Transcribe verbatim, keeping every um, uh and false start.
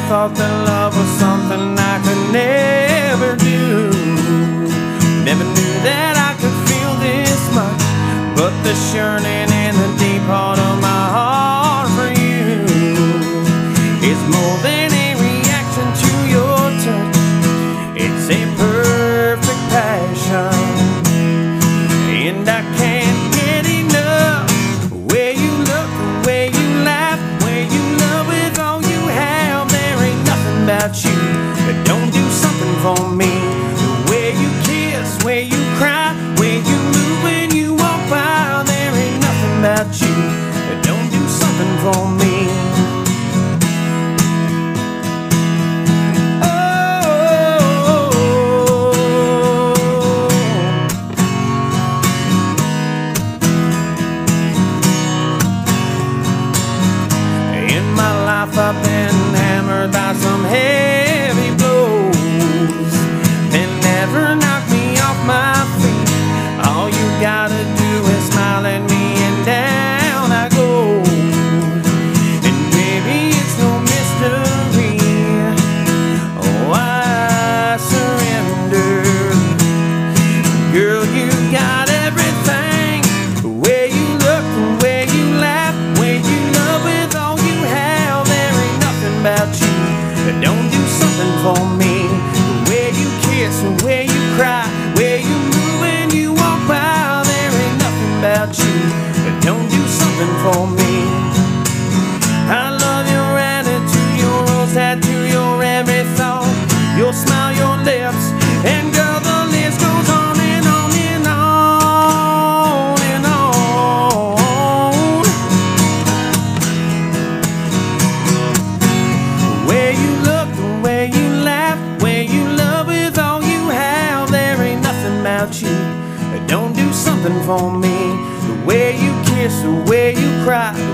thought that love was something I could never do. Never knew that I could feel this much, but the yearning in the deep part of my heart for you is more than a reaction to your touch. It's a perfect passion, and I can't get enough. The way you look, the way you laugh, the way you love with all you have. There ain't nothing about you that don't do something for me. The way you kiss, the way you cry, the way you move when you walk by. There ain't nothing about you that don't do something for me. I've been hammered by some heavy blows, they never knock me off my feet. All you gotta do is smile at me and down I go. And baby, it's no mystery, oh, I surrender. Girl, you got everything. The way you look, the way you laugh, the way you love with all you have. About you that don't do something for me. The way you kiss, the way you cry, the way you move when you walk by. There ain't nothing about you that don't do something for me. I love your attitude, your rose tattoo, your every thought, your smile, your lips, and girl, the list goes on and on and on and on. The way you look, the way you laugh, the way you love with all you have. There ain't nothing about you that don't do something for me. The way you kiss, the way you cry,